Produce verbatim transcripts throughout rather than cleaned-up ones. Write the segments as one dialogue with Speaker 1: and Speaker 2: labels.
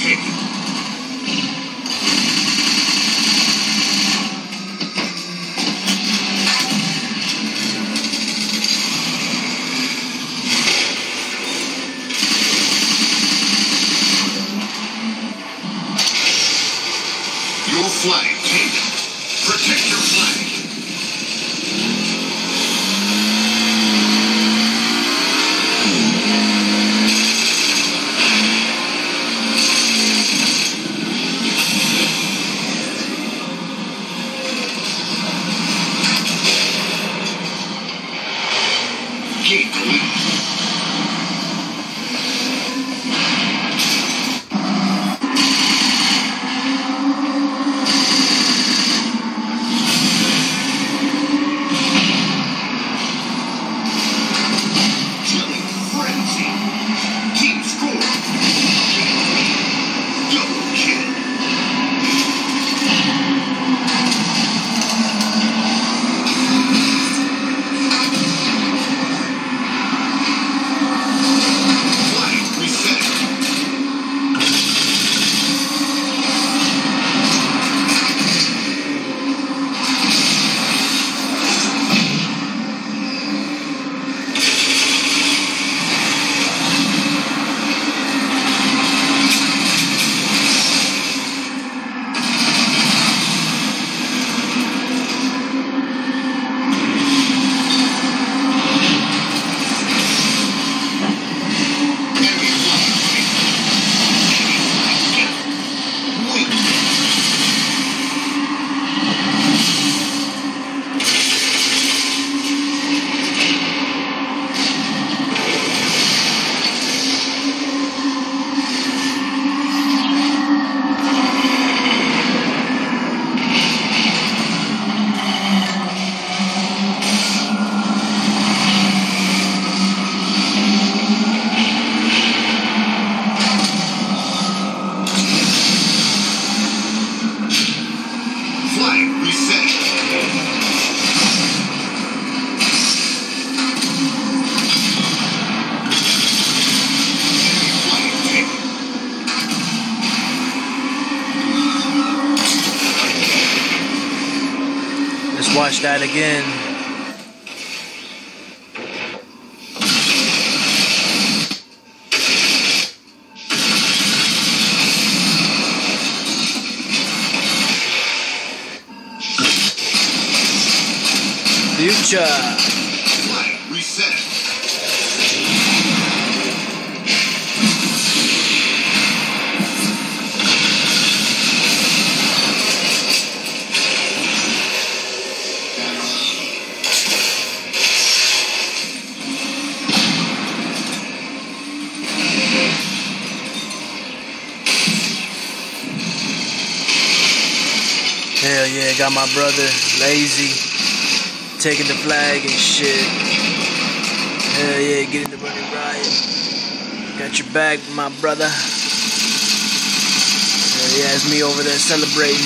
Speaker 1: taken. Your flag taken. Protect your flag. Keep the lead.
Speaker 2: Let's watch that again. Future.
Speaker 1: Flag reset.
Speaker 2: Hell yeah, got my brother Lazy taking the flag and shit. Hell yeah, get in the running riot. Got your back, my brother. Hell yeah, it's me over there celebrating.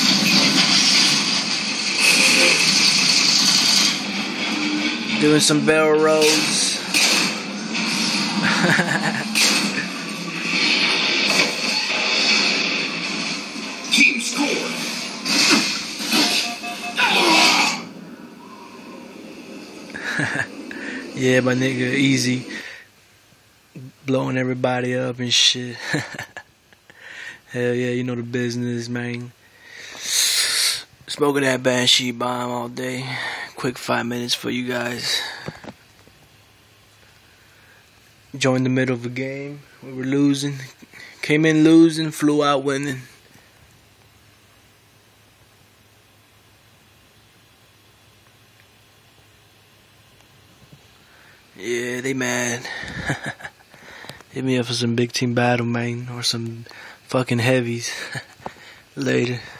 Speaker 2: Doing some barrel rolls.
Speaker 1: Team scored.
Speaker 2: Yeah, my nigga Izzy blowing everybody up and shit. Hell yeah, you know the business, man. Smoking that Banshee Bomb all day. Quick five minutes for you guys. Joined the middle of a game. We were losing. Came in losing, flew out winning. Yeah, they mad. Hit me up for some big team battle, man. Or some fucking heavies. Later.